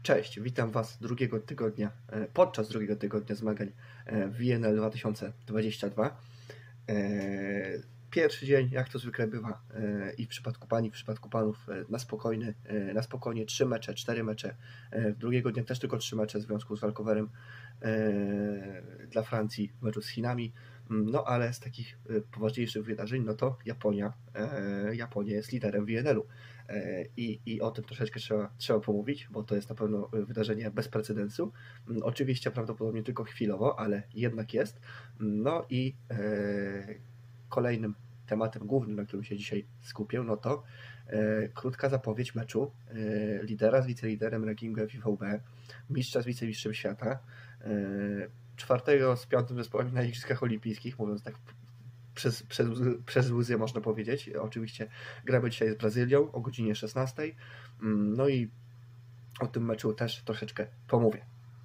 Cześć, witam Was podczas drugiego tygodnia zmagań WNL 2022. Pierwszy dzień, jak to zwykle bywa, i w przypadku pań, i w przypadku panów, na spokojnie 3 mecze, 4 mecze. Drugiego dnia też tylko 3 mecze w związku z walkowerem dla Francji w meczu z Chinami. No ale z takich poważniejszych wydarzeń, no to Japonia jest liderem WNL-u. I o tym troszeczkę trzeba pomówić, bo to jest na pewno wydarzenie bez precedensu. Oczywiście prawdopodobnie tylko chwilowo, ale jednak jest. No i kolejnym tematem głównym, na którym się dzisiaj skupię, no to krótka zapowiedź meczu lidera z wiceliderem rankingu FIVB, mistrza z wicemistrzem świata, czwartego z piątym zespołem na Igrzyskach Olimpijskich, mówiąc tak przez łzy można powiedzieć. Oczywiście gramy dzisiaj z Brazylią o godzinie 16. No i o tym meczu też troszeczkę pomówię.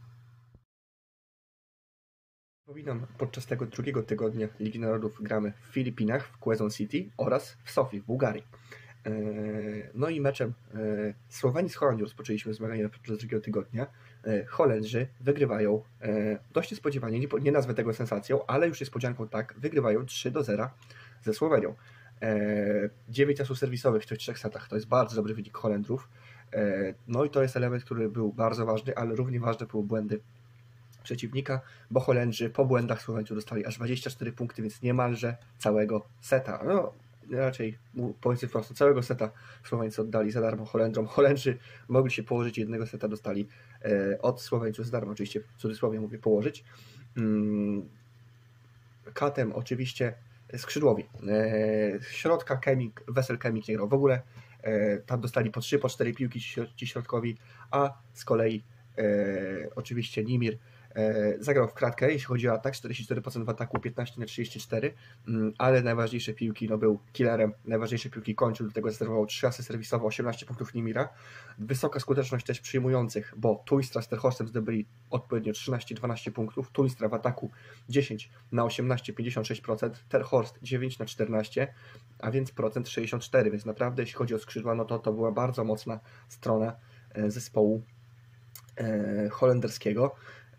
Przypominam, podczas tego drugiego tygodnia Ligi Narodów gramy w Filipinach, w Quezon City oraz w Sofii, w Bułgarii. No i meczem Słowenii z Holandią rozpoczęliśmy zmagania podczas drugiego tygodnia. Holendrzy wygrywają dość niespodziewanie, nie nazwę tego sensacją, ale już niespodzianką tak, wygrywają 3-0 ze Słowenią. 9 asów serwisowych w tych 3 setach, to jest bardzo dobry wynik Holendrów. No i to jest element, który był bardzo ważny, ale równie ważne były błędy przeciwnika, bo Holendrzy po błędach Słoweńców dostali aż 24 punkty, więc niemalże całego seta. No, raczej powiedzmy prosto, całego seta Słoweńcy oddali za darmo Holendrom. Holendrzy mogli się położyć, jednego seta dostali od Słoweńców za darmo, oczywiście w cudzysłowie mówię położyć. Katem oczywiście skrzydłowi. Środka Wessel Kemik nie grał w ogóle. Tam dostali po 3, po 4 piłki ci środkowi, a z kolei oczywiście Nimir zagrał w kratkę, jeśli chodzi o atak, 44% w ataku, 15/34, ale najważniejsze piłki, był killerem, najważniejsze piłki kończył, do tego zerwował 3 asy serwisowe, 18 punktów Nimira. Wysoka skuteczność też przyjmujących, bo Tuistra z Terhorstem zdobyli odpowiednio 13-12 punktów, Tuistra w ataku 10/18, 56%, Terhorst 9/14, a więc procent 64, więc naprawdę jeśli chodzi o skrzydła, no to była bardzo mocna strona zespołu holenderskiego.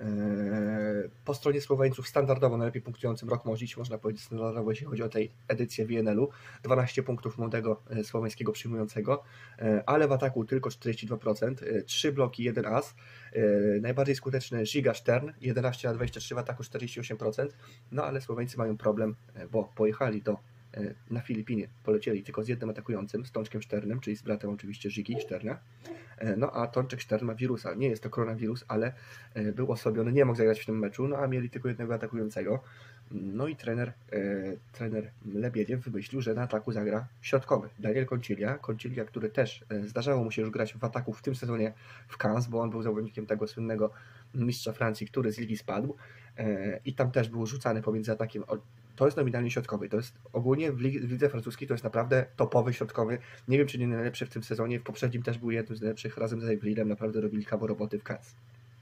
Po stronie Słoweńców standardowo najlepiej punktującym Rok Mozić, można powiedzieć standardowo, jeśli chodzi o tej edycję WNL-u, 12 punktów młodego słoweńskiego przyjmującego, ale w ataku tylko 42%, 3 bloki, 1 as. Najbardziej skuteczny Giga Stern, 11/23, w ataku 48%, no ale Słoweńcy mają problem, bo pojechali na Filipiny, polecieli tylko z jednym atakującym, z Tączkiem Szternem, czyli z bratem oczywiście Gigi Szterna. No a Tączek Sztern ma wirusa. Nie jest to koronawirus, ale był osłabiony, nie mógł zagrać w tym meczu, no a mieli tylko jednego atakującego. No i trener Lebiediew wymyślił, że na ataku zagra środkowy Daniel Concilia, który też zdarzało mu się już grać w ataku w tym sezonie w Cannes, bo on był zawodnikiem tego słynnego mistrza Francji, który z ligi spadł i tam też był rzucany pomiędzy atakiem. To jest nominalnie środkowy. To jest ogólnie w lidze francuskiej to jest naprawdę topowy środkowy. Nie wiem, czy nie najlepszy w tym sezonie. W poprzednim też był jednym z najlepszych razem z Evelinem. Naprawdę robili kawał roboty w Cannes.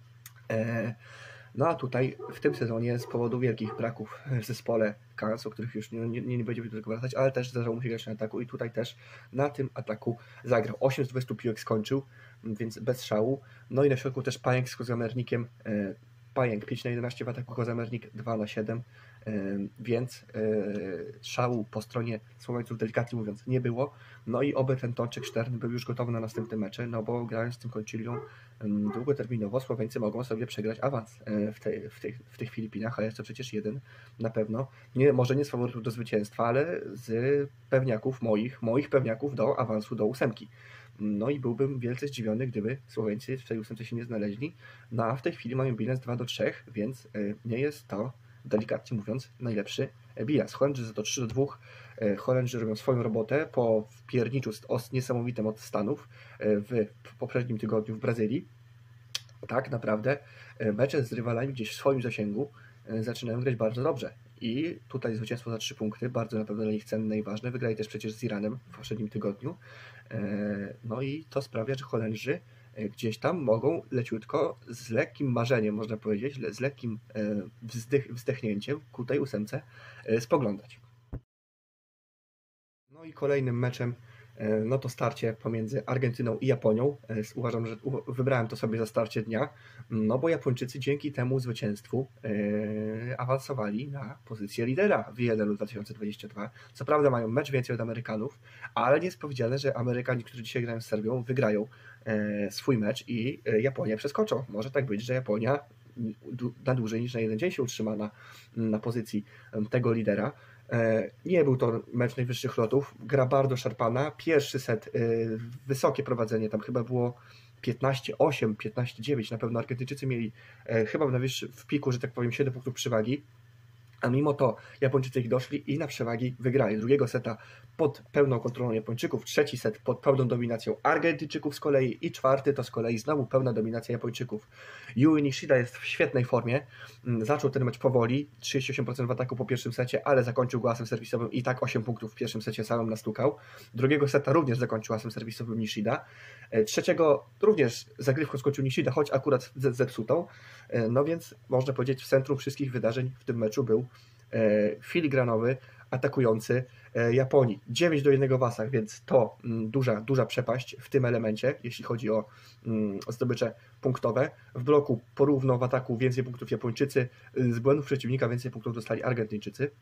No a tutaj w tym sezonie z powodu wielkich braków w zespole Cannes, o których już nie będziemy do tego wracać, ale też zdarzało mu się grać na ataku i tutaj też na tym ataku zagrał. 8 z 20 piłek skończył, więc bez szału. No i na środku też Pajęk z Kozamernikiem. Pajęk 5/11 w ataku, Kozamernik 2/7, więc szału po stronie Słoweńców delikatnie mówiąc nie było. No i oby ten Tączek Sztern był już gotowy na następne mecze, no bo grając z tym Concilią długoterminowo Słoweńcy mogą sobie przegrać awans w tych Filipinach, a jest to przecież jeden na pewno, może nie z faworytów do zwycięstwa, ale z pewniaków, moich pewniaków do awansu do 8. No i byłbym wielce zdziwiony, gdyby Słoweńcy w tej 8 się nie znaleźli. No a w tej chwili mają bilans 2-3, więc nie jest to, delikatnie mówiąc, najlepszy bilans. Holendrzy za to 3-2. Holendrzy robią swoją robotę po wpierniczu niesamowitym od Stanów w poprzednim tygodniu w Brazylii. Tak naprawdę mecze z rywalami gdzieś w swoim zasięgu zaczynają grać bardzo dobrze. I tutaj zwycięstwo za 3 punkty, bardzo na pewno dla nich cenne i ważne. Wygrali też przecież z Iranem w poprzednim tygodniu. No i to sprawia, że Holendrzy gdzieś tam mogą leciutko, z lekkim marzeniem, można powiedzieć, z lekkim wzdechnięciem ku tej 8 spoglądać. No i kolejnym meczem no to starcie pomiędzy Argentyną i Japonią. Uważam, że wybrałem to sobie za starcie dnia, no bo Japończycy dzięki temu zwycięstwu awansowali na pozycję lidera w WNL 2022. Co prawda mają mecz więcej od Amerykanów, ale nie jest powiedziane, że Amerykanie, którzy dzisiaj grają z Serbią, wygrają swój mecz i Japonię przeskoczą. Może tak być, że Japonia na dłużej niż na jeden dzień się utrzyma na pozycji tego lidera. Nie był to mecz najwyższych lotów, gra bardzo szarpana. Pierwszy set, wysokie prowadzenie, tam chyba było 15-8, 15-9, na pewno Argentyńczycy mieli chyba w piku, że tak powiem, 7 punktów przewagi. A mimo to Japończycy ich doszli i na przewagi wygrali. Drugiego seta pod pełną kontrolą Japończyków, trzeci set pod pełną dominacją Argentyńczyków z kolei i czwarty to z kolei znowu pełna dominacja Japończyków. Yui Nishida jest w świetnej formie. Zaczął ten mecz powoli, 38% w ataku po pierwszym secie, ale zakończył go asem serwisowym i tak 8 punktów w pierwszym secie samym nastukał. Drugiego seta również zakończył asem serwisowym Nishida. Trzeciego również zagrywką skończył Nishida, choć akurat zepsutą. No więc można powiedzieć, w centrum wszystkich wydarzeń w tym meczu był filigranowy, atakujący Japonii. 9-1 w asach, więc to duża przepaść w tym elemencie, jeśli chodzi o zdobycze punktowe. W bloku porówno, w ataku więcej punktów Japończycy, z błędów przeciwnika więcej punktów dostali Argentyńczycy.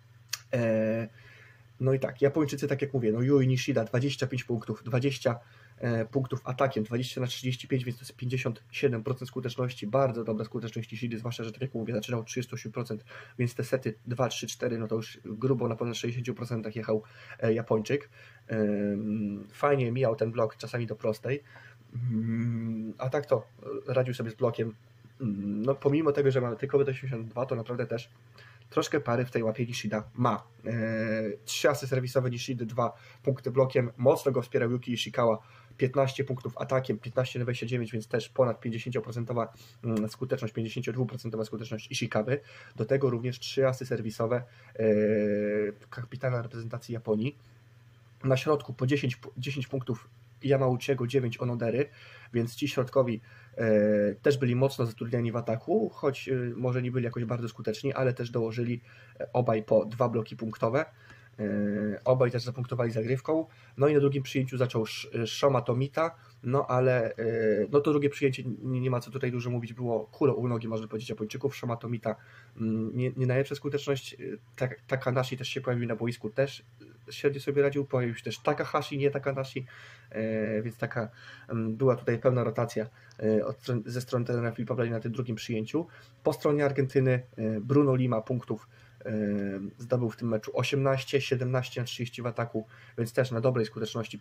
No i tak, Japończycy, tak jak mówię, no Yui Nishida 25 punktów, 20 punktów atakiem, 20/35, więc to jest 57% skuteczności, bardzo dobra skuteczność Nishidy, zwłaszcza, że tak jak mówię, zaczynał 38%, więc te sety 2, 3, 4, no to już grubo na ponad 60% jechał Japończyk. Fajnie mijał ten blok, czasami do prostej, a tak to radził sobie z blokiem. No pomimo tego, że mamy tylko 82, to naprawdę też troszkę pary w tej łapie Nishida ma. 3 asy serwisowe Nishidy, 2 punkty blokiem. Mocno go wspierał Yuki Ishikawa. 15 punktów atakiem, 15/29, więc też ponad 50% skuteczność, 52% skuteczność Ishikawy. Do tego również 3 asy serwisowe kapitana reprezentacji Japonii. Na środku po 10 punktów Yamauchiego, 9 Onodery, więc ci środkowi też byli mocno zatrudniani w ataku, choć może nie byli jakoś bardzo skuteczni, ale też dołożyli obaj po 2 bloki punktowe. Obaj też zapunktowali zagrywką. No i na drugim przyjęciu zaczął Shoma Tomita, no ale no to drugie przyjęcie, nie ma co tutaj dużo mówić, było kulą u nogi, można powiedzieć, Japończyków. Shoma Tomita nie najlepsza skuteczność. Takanashi też się pojawił na boisku, też średnio sobie radził. Pojawił się też Takahashi, nie Takanashi, więc taka była tutaj pełna rotacja ze strony trenera Filipa Blali na tym drugim przyjęciu. Po stronie Argentyny Bruno Lima punktów zdobył w tym meczu 18, 17/30 w ataku, więc też na dobrej skuteczności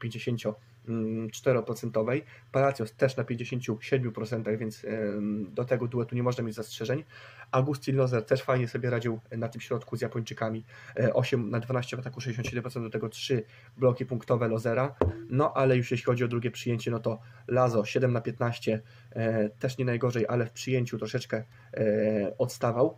54%. Palacios też na 57%, więc do tego duetu nie można mieć zastrzeżeń. Agustin Lozer też fajnie sobie radził na tym środku z Japończykami, 8/12 w ataku, 67%, do tego 3 bloki punktowe Lozera. No ale już jeśli chodzi o drugie przyjęcie, no to Lazo 7/15, też nie najgorzej, ale w przyjęciu troszeczkę odstawał,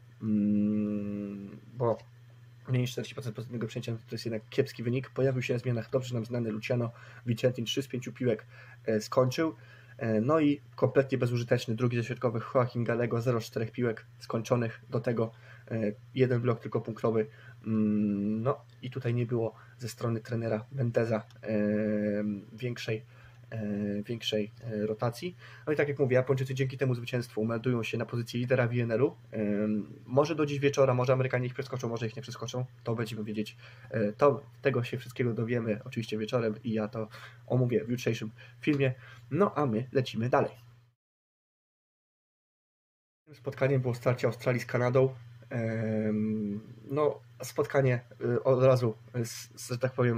bo mniej niż 40% pozytywnego przyjęcia to jest jednak kiepski wynik. Pojawił się na zmianach dobrze nam znany Luciano Vicentin, 3 z 5 piłek skończył. No i kompletnie bezużyteczny drugi ze środkowych Joaquin Gallego, 0 z 4 piłek skończonych, do tego 1 blok tylko punktowy. No i tutaj nie było ze strony trenera Mendeza większej rotacji. No i tak jak mówię, Japończycy dzięki temu zwycięstwu meldują się na pozycji lidera WNL-u. Może do dziś wieczora, może Amerykanie ich przeskoczą, może ich nie przeskoczą, to będziemy wiedzieć. Tego się wszystkiego dowiemy oczywiście wieczorem i ja to omówię w jutrzejszym filmie. No a my lecimy dalej. Spotkaniem było starcie Australii z Kanadą. No, spotkanie od razu, że tak powiem,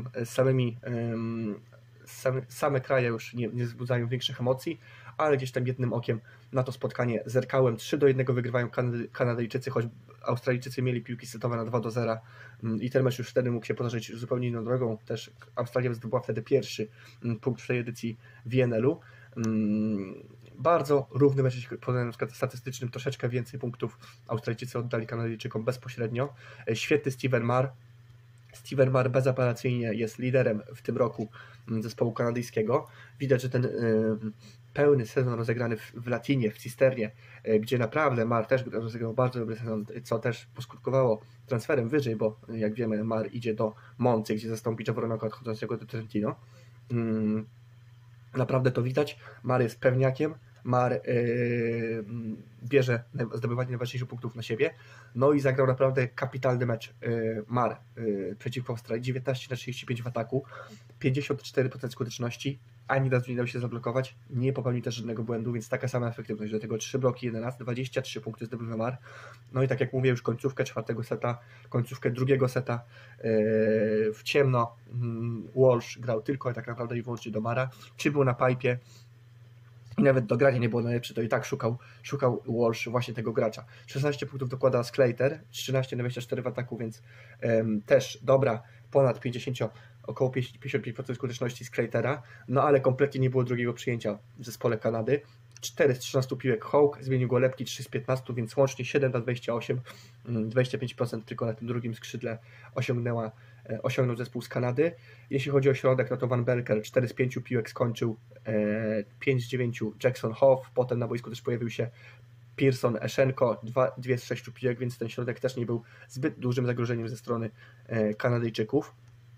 same kraje już nie wzbudzają większych emocji, ale gdzieś tam jednym okiem na to spotkanie zerkałem. 3-1 wygrywają Kanadyjczycy, choć Australijczycy mieli piłki setowe na 2-0 i ten mecz już wtedy mógł się potoczyć zupełnie inną drogą. Też Australia zdobyła wtedy pierwszy punkt w tej edycji WNL-u. Bardzo równy mecz, jeśli pod względem statystycznym, troszeczkę więcej punktów Australijczycy oddali Kanadyjczykom bezpośrednio. Świetny Steven Marr. Steven Marr bezapelacyjnie jest liderem w tym roku zespołu kanadyjskiego. Widać, że ten pełny sezon rozegrany w Latinie, w Cisternie, gdzie naprawdę Marr też rozegrał bardzo dobry sezon, co też poskutkowało transferem wyżej, bo jak wiemy Marr idzie do Moncy, gdzie zastąpi Javoroniaka odchodzącego do Trentino. Naprawdę to widać. Mar jest pewniakiem. Mar bierze zdobywanie najważniejszych punktów na siebie. No i zagrał naprawdę kapitalny mecz Mar przeciwko Australii. 19/35 w ataku, 54% skuteczności, ani razu nie dał się zablokować, nie popełnił też żadnego błędu, więc taka sama efektywność. Do tego 3 bloki 11, 23 punkty zdobywa Mar. No i tak jak mówię, już końcówkę 4. seta, końcówkę 2. seta w ciemno Walsh grał tylko tak naprawdę i wyłącznie do Mara. Czy był na pipe i nawet do grania nie było najlepsze, to i tak szukał Walsh właśnie tego gracza. 16 punktów dokłada Sclater, 13/24 w ataku, więc też dobra, ponad 50, około 55% skuteczności Sclatera, no ale kompletnie nie było drugiego przyjęcia w zespole Kanady. 4 z 13 piłek Hawk, zmienił go Lepki 3 z 15, więc łącznie 7/28, 25% tylko na tym drugim skrzydle osiągnął zespół z Kanady. Jeśli chodzi o środek, no to Van Belker 4 z 5 piłek skończył, 5 z 9 Jackson Hoff, potem na boisku też pojawił się Pearson Eszenko, 2 z 6 piłek, więc ten środek też nie był zbyt dużym zagrożeniem ze strony Kanadyjczyków.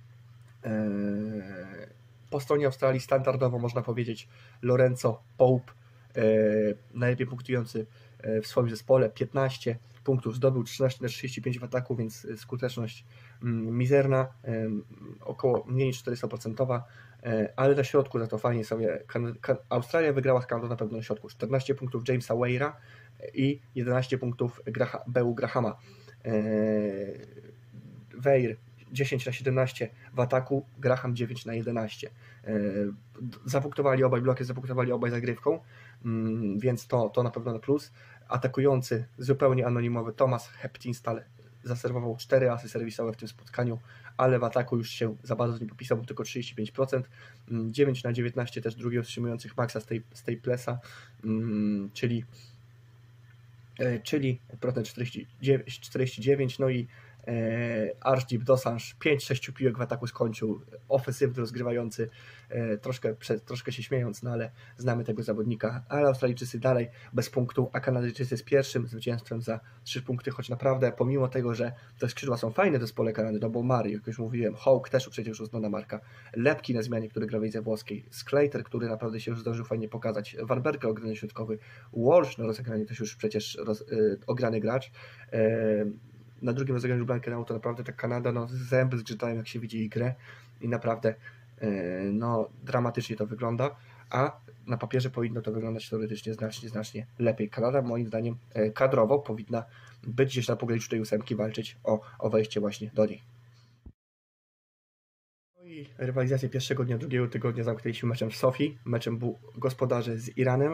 Po stronie Australii standardowo można powiedzieć Lorenzo Pope, najlepiej punktujący w swoim zespole, 15 punktów zdobył, 13/35 w ataku, więc skuteczność mizerna, około mniej niż 400%, ale na środku za to fajnie sobie Australia wygrała z Kanadą na pewno na środku. 14 punktów Jamesa Weira i 11 punktów Beau Grahama. Weir 10/17 w ataku, Graham 9/11. Zapunktowali obaj bloki, zapunktowali obaj zagrywką, więc to na pewno na plus. Atakujący, zupełnie anonimowy Thomas Heptinstall zaserwował 4 asy serwisowe w tym spotkaniu, ale w ataku już się za bardzo nie popisał, bo tylko 35%. 9/19 też drugi otrzymujących Maxa z tej plesa, czyli procent 49, no i Archibald Dosanjh 5-6 piłek w ataku skończył, ofensywny, rozgrywający, troszkę się śmiejąc, no ale znamy tego zawodnika, ale Australijczycy dalej bez punktu, a Kanadyjczycy z pierwszym zwycięstwem za 3 punkty, choć naprawdę pomimo tego, że te skrzydła są fajne do zespole Kanady, no bo Murray, jak już mówiłem, Hawk też przecież uznana marka, Lepki na zmianie, który gra w lidze włoskiej, Sclater, który naprawdę się już zdążył fajnie pokazać, Van Berkel ograny środkowy, Walsh na rozegranie też już przecież ograny gracz. Na drugim rozegraniu Blankenau to naprawdę ta Kanada, no zęby zgrzytają jak się widzi jej grę i naprawdę no dramatycznie to wygląda, a na papierze powinno to wyglądać teoretycznie znacznie lepiej. Kanada moim zdaniem kadrowo powinna być gdzieś na pograniczu tej 8, walczyć o wejście właśnie do niej. No i rywalizację pierwszego dnia, drugiego tygodnia zamknęliśmy meczem w Sofii, meczem gospodarzy z Iranem.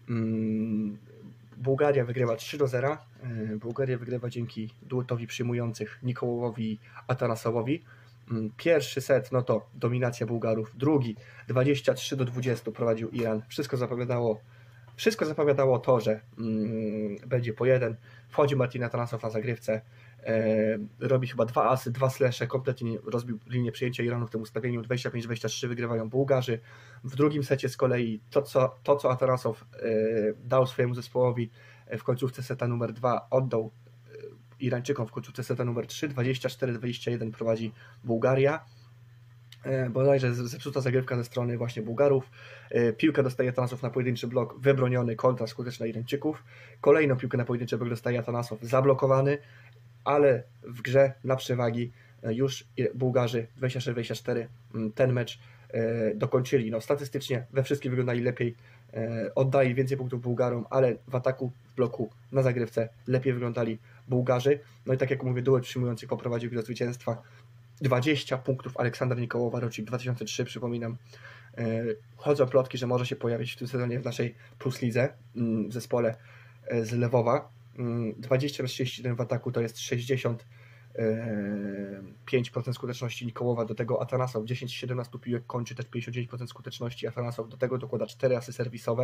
Bułgaria wygrywa 3-0. Bułgaria wygrywa dzięki duetowi przyjmujących Nikołowowi i Atanasowowi. Pierwszy set, no to dominacja Bułgarów. Drugi 23-20 prowadził Iran. Wszystko zapowiadało to, że będzie po 1. Wchodzi Martin Atanasow na zagrywce. Robi chyba 2 asy, 2 slashe, kompletnie rozbił linię przyjęcia Iranu w tym ustawieniu. 25-23 wygrywają Bułgarzy. W drugim secie z kolei to co Atanasow dał swojemu zespołowi w końcówce seta numer 2, oddał Irańczykom w końcówce seta numer 3. 24-21 prowadzi Bułgaria. Bodajże zepsuta zagrywka ze strony właśnie Bułgarów. Piłkę dostaje Atanasow na pojedynczy blok, wybroniony, kontra skuteczna Irańczyków. Kolejną piłkę na pojedynczy blok dostaje Atanasow, zablokowany, ale w grze na przewagi już Bułgarzy 26-24 ten mecz dokończyli. No, statystycznie we wszystkim wyglądali lepiej, oddali więcej punktów Bułgarom, ale w ataku, w bloku, na zagrywce lepiej wyglądali Bułgarzy. No i tak jak mówię, duet przyjmujących poprowadził do zwycięstwa. 20 punktów Aleksander Nikołowa, rocznik 2003, przypominam. Chodzą plotki, że może się pojawić w tym sezonie w naszej Plus Lidze w zespole z Lwowa. 20-31 w ataku to jest 65% skuteczności Nikołowa, do tego Atanasow 10-17 piłek kończy, też 59% skuteczności Atanasow, do tego dokłada 4 asy serwisowe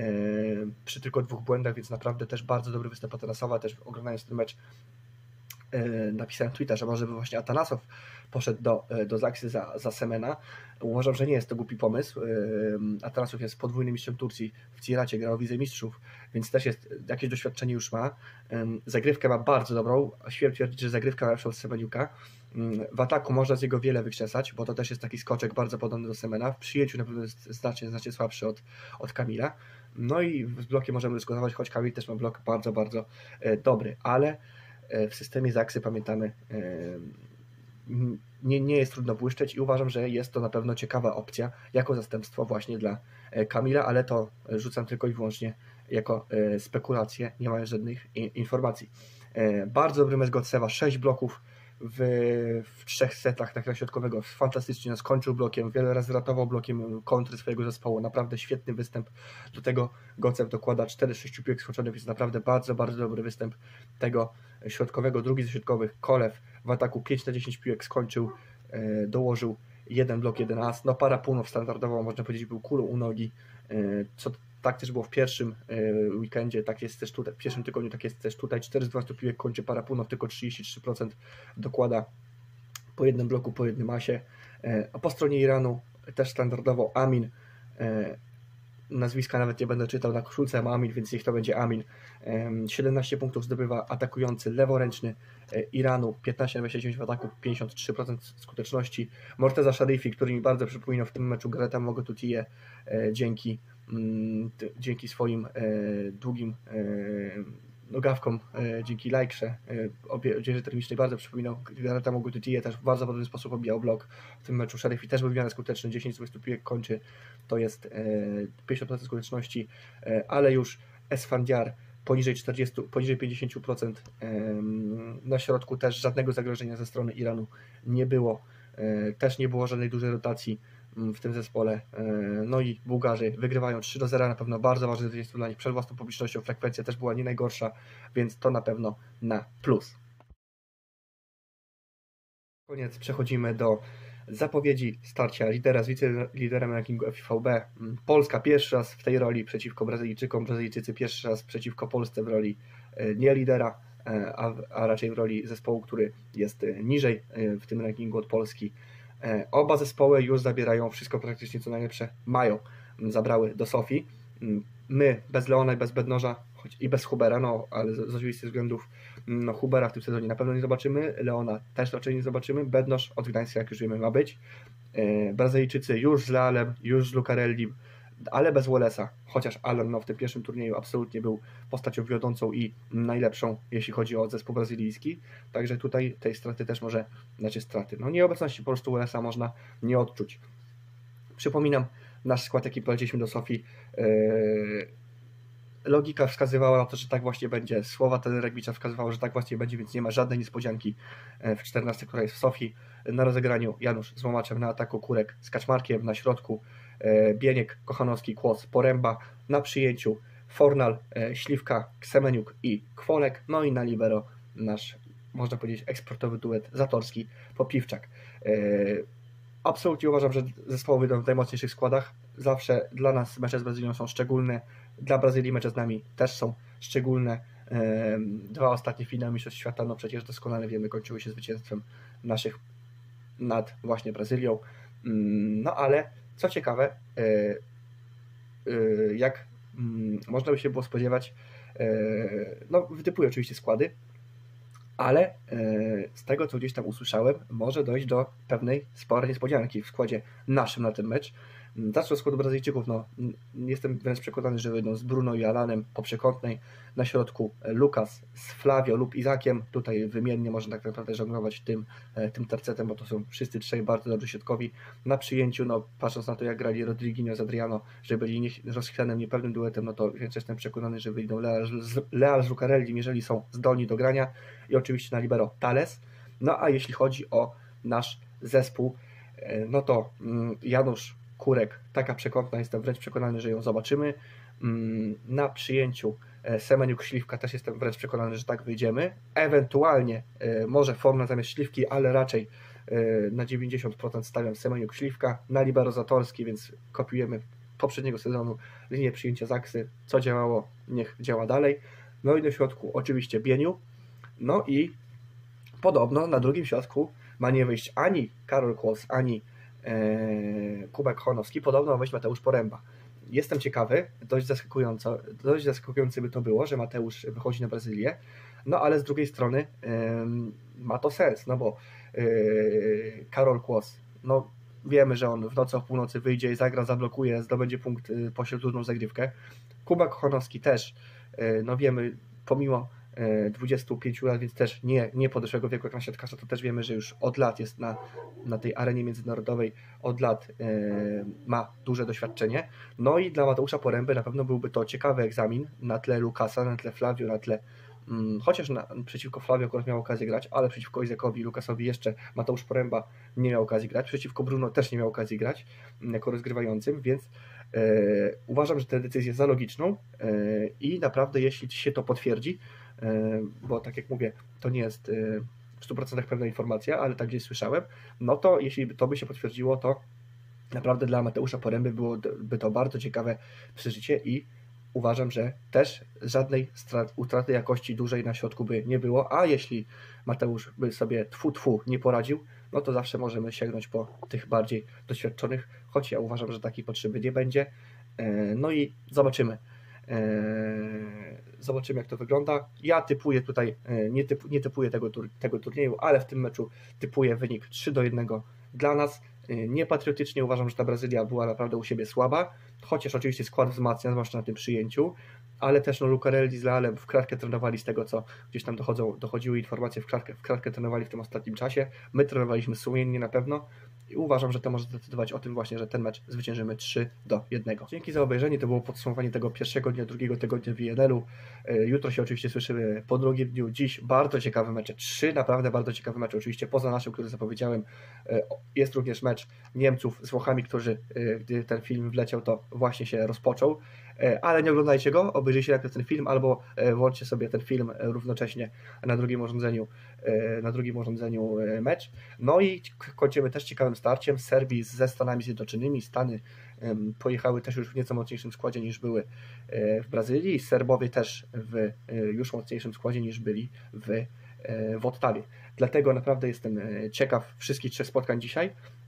przy tylko 2 błędach, więc naprawdę też bardzo dobry występ Atanasowa, też oglądając ten mecz napisałem tweeta, że może by właśnie Atanasow poszedł do Zaksy za Semena. Uważam, że nie jest to głupi pomysł. Atanasow jest podwójnym mistrzem Turcji, w Ciracie grał wicemistrzów, więc też jakieś doświadczenie już ma. Zagrywkę ma bardzo dobrą, śmiem twierdzić, że zagrywka ma lepszą od Semeniuka. W ataku można z niego wiele wykrzesać, bo to też jest taki skoczek bardzo podobny do Semena. W przyjęciu na pewno jest znacznie słabszy od Kamila. No i z blokiem możemy dyskutować, choć Kamil też ma blok bardzo, bardzo dobry, ale w systemie Zaksy pamiętamy, nie jest trudno błyszczeć i uważam, że jest to na pewno ciekawa opcja jako zastępstwo właśnie dla Kamila, ale to rzucam tylko i wyłącznie jako spekulacje, nie mają żadnych informacji. Bardzo dobry mecz Godsewa, 6 bloków w 3 setach takiego środkowego, fantastycznie skończył blokiem, wiele razy ratował blokiem kontry swojego zespołu, naprawdę świetny występ. Do tego Godsew dokłada 4-6 piłek skoczonych, więc naprawdę bardzo, bardzo dobry występ tego środkowego. Drugi ze środkowych, Kolew, w ataku 5 na 10 piłek skończył, dołożył jeden blok, jeden as, no Parapunow standardowo można powiedzieć był kulą u nogi, co tak też było w pierwszym weekendzie, tak jest też tutaj, w pierwszym tygodniu, tak jest też tutaj, 4 z 12 piłek kończy Parapunow, tylko 33% dokłada po jednym bloku, po jednym asie, a po stronie Iranu też standardowo Amin, nazwiska nawet nie będę czytał, na koszulce ma Amin, więc niech to będzie Amin. 17 punktów zdobywa atakujący leworęczny Iranu, 15 na 29 w ataku, 53% skuteczności. Morteza Sharifi, który mi bardzo przypominał w tym meczu Gareta Mogotutię dzięki swoim długim nogawkom, dzięki lajkrze odzieży termicznej bardzo przypominał Gareta Mogotutię, też w bardzo podobny sposób obijał blok w tym meczu. Sharifi też był w miarę skuteczny, 10 z 20 piłek kończy, to jest 50% skuteczności, ale już Esfandiar poniżej 50%, na środku też żadnego zagrożenia ze strony Iranu nie było, też nie było żadnej dużej rotacji w tym zespole. No i Bułgarzy wygrywają 3-0, na pewno bardzo ważne zwycięstwo dla nich przed własną publicznością, frekwencja też była nie najgorsza, więc to na pewno na plus. Koniec, przechodzimy do zapowiedzi starcia lidera z wiceliderem rankingu FIVB. Polska pierwszy raz w tej roli przeciwko Brazylijczykom, Brazylijczycy pierwszy raz przeciwko Polsce w roli nie lidera, a raczej w roli zespołu, który jest niżej w tym rankingu od Polski. Oba zespoły już zabierają wszystko praktycznie co najlepsze zabrały do Sofii. My bez Leona i bez Bednoża i bez Hubera, no ale z oczywistych względów Hubera w tym sezonie na pewno nie zobaczymy, Leona też raczej nie zobaczymy, Bednoż od Gdańska, jak już wiemy, ma być. Brazylijczycy już z Lealem, już z Lucarellim, ale bez Wallace'a, chociaż Alan w tym pierwszym turnieju absolutnie był postacią wiodącą i najlepszą, jeśli chodzi o zespół brazylijski, także tutaj tej straty też nieobecności po prostu Wallace'a można nie odczuć. Przypominam, nasz skład, jaki polecieliśmy do Sofii, logika wskazywała na to, że tak właśnie będzie, słowa trenera Gbicza wskazywały, że tak właśnie będzie, więc nie ma żadnej niespodzianki w 14, która jest w Sofii. Na rozegraniu Janusz z Łomaczem, na ataku Kurek z Kaczmarkiem, na środku Bieniek, Kochanowski, Kłos, Poręba, na przyjęciu Fornal, Śliwka, Ksemeniuk i Kwolek, no i na libero nasz, można powiedzieć, eksportowy duet Zatorski, Popiwczak. Absolutnie uważam, że zespoły wyjdą w najmocniejszych składach. Zawsze dla nas mecze z Brazylią są szczególne, dla Brazylii mecze z nami też są szczególne. 2 ostatnie finały Mistrzostw Świata, no przecież doskonale wiemy, kończyły się zwycięstwem naszych nad właśnie Brazylią. No ale co ciekawe, jak można by się było spodziewać, no wytypuję oczywiście składy, ale z tego, co gdzieś tam usłyszałem, może dojść do pewnej sporej niespodzianki w składzie naszym na ten mecz. Zacznę od składu Brazylijczyków, no jestem wręcz przekonany, że wyjdą z Bruno i Alanem po przekątnej, na środku Lukas z Flavio lub Izakiem, tutaj wymiennie można tak naprawdę żonglować tym tercetem, bo to są wszyscy trzej bardzo dobrzy środkowi. Na przyjęciu, no patrząc na to, jak grali Rodriguinho z Adriano, że byli rozchwianym, niepewnym duetem, no to więc jestem przekonany, że wyjdą Leal z Lucarellim, jeżeli są zdolni do grania, i oczywiście na libero Thales. No a jeśli chodzi o nasz zespół, no to Janusz, Kurek, taka przekątna, jestem wręcz przekonany, że ją zobaczymy. Na przyjęciu Semeniuk, Śliwka, też jestem wręcz przekonany, że tak wyjdziemy. Ewentualnie może Fornal zamiast Śliwki, ale raczej na 90% stawiam Semeniuk, Śliwka. Na libero Zatorski, więc kopiujemy poprzedniego sezonu linię przyjęcia Zaksy. Co działało, niech działa dalej. No i do środku oczywiście Bieniu. No i podobno na drugim środku ma nie wyjść ani Karol Kłos, ani Kubek Chonowski, podobno ma wyjść Mateusz Poręba. Jestem ciekawy, dość zaskakujące by to było, że Mateusz wychodzi na Brazylię, no ale z drugiej strony ma to sens, no bo Karol Kłos, no wiemy, że on w nocy o północy wyjdzie i zagra, zablokuje, zdobędzie punkt, pośrednią zagrywkę. Kubek Chonowski też, no wiemy, pomimo 25 lat, więc też nie podeszłego wieku jak na siatkarza, to też wiemy, że już od lat jest na tej arenie międzynarodowej, od lat ma duże doświadczenie. No i dla Mateusza Poręby na pewno byłby to ciekawy egzamin na tle Lukasa, na tle Flavio, na tle chociaż przeciwko Flavio akurat miał okazję grać, ale przeciwko Izakowi i Lukasowi jeszcze Mateusz Poręba nie miał okazji grać, przeciwko Bruno też nie miał okazji grać jako rozgrywającym, więc uważam, że tę decyzję za logiczną i naprawdę jeśli się to potwierdzi, bo tak jak mówię, to nie jest w 100% pewna informacja, ale tak gdzieś słyszałem, no to jeśli to by się potwierdziło, to naprawdę dla Mateusza Poręby byłoby to bardzo ciekawe przeżycie i uważam, że też żadnej utraty jakości dużej na środku by nie było, a jeśli Mateusz by sobie nie poradził, no to zawsze możemy sięgnąć po tych bardziej doświadczonych, choć ja uważam, że takiej potrzeby nie będzie. No i zobaczymy. Zobaczymy, jak to wygląda. Ja typuję tutaj, nie typuję tego turnieju, ale w tym meczu typuję wynik 3-1 dla nas. Niepatriotycznie uważam, że ta Brazylia była naprawdę u siebie słaba, chociaż oczywiście skład wzmacnia, zwłaszcza na tym przyjęciu, ale też Lucarelli z Lealem w kratkę trenowali, z tego co gdzieś tam dochodziły informacje, w kratkę trenowali w tym ostatnim czasie. My trenowaliśmy sumiennie na pewno i uważam, że to może zdecydować o tym właśnie, że ten mecz zwyciężymy 3-1. Dzięki za obejrzenie, to było podsumowanie tego pierwszego dnia, drugiego tygodnia WNL-u. Jutro się oczywiście słyszymy po drugim dniu. Dziś bardzo ciekawe mecze, 3 naprawdę bardzo ciekawe mecze, oczywiście poza naszym, który zapowiedziałem. Jest również mecz Niemców z Włochami, gdy ten film wleciał, to właśnie się rozpoczął. Ale nie oglądajcie go, obejrzyjcie najpierw ten film albo włączcie sobie ten film równocześnie na drugim urządzeniu mecz. No i kończymy też ciekawym starciem Serbii ze Stanami Zjednoczonymi. Stany pojechały też już w nieco mocniejszym składzie niż były w Brazylii. Serbowie też w już mocniejszym składzie niż byli w Ottawie. Dlatego naprawdę jestem ciekaw wszystkich 3 spotkań dzisiaj.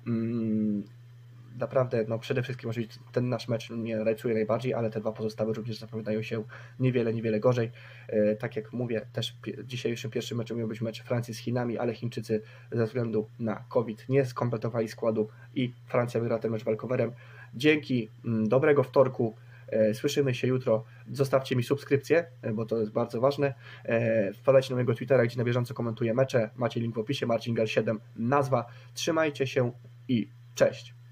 Naprawdę, no przede wszystkim oczywiście ten nasz mecz mnie rajcuje najbardziej, ale te 2 pozostałe również zapowiadają się niewiele gorzej. Tak jak mówię, też dzisiejszym pierwszym meczem miał być mecz Francji z Chinami, ale Chińczycy ze względu na COVID nie skompletowali składu i Francja wygrała ten mecz walkowerem. Dzięki, dobrego wtorku, słyszymy się jutro. Zostawcie mi subskrypcję, bo to jest bardzo ważne. Wpadajcie na mojego Twittera, gdzie na bieżąco komentuję mecze. Macie link w opisie, Marcin Gal 7 nazwa. Trzymajcie się i cześć.